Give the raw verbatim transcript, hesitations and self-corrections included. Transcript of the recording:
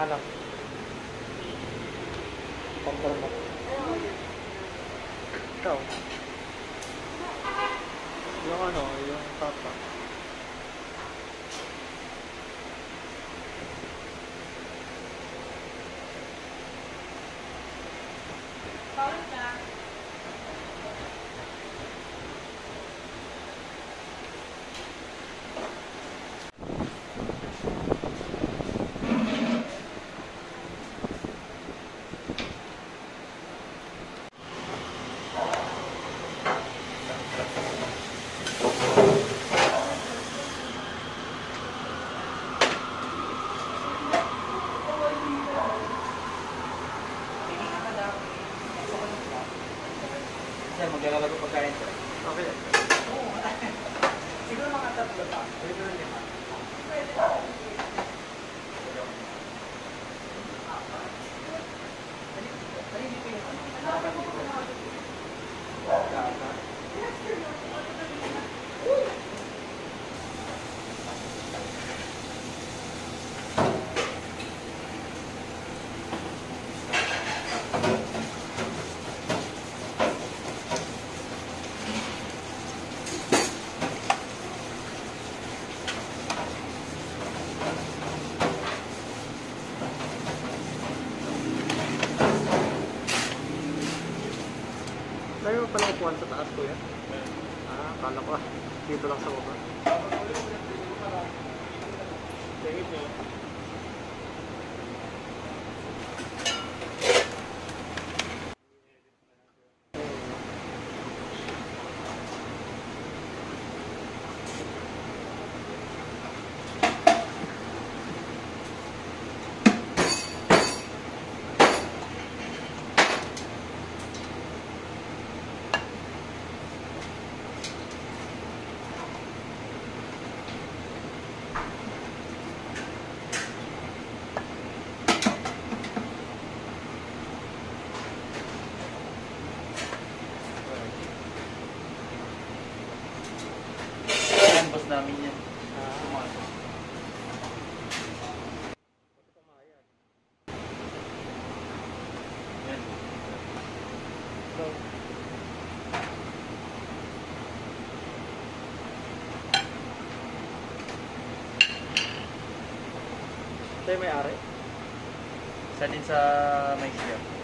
Ano? Pampermat. Ikaw? Yung ano, yung tapa. Bawal ka. Sir, maglalagay ko pagkain sir. Okay. Oo. Siguro mga tatlo pa. Siguro lima. Pwede. Lagi mo pala upuan sa taas, kuya? Ah, akala ko. Dito lang sa baba. Thank you. Boss namin yan. Pumasok. Yan. So, ito yung may-ari? Isa din sa may siya.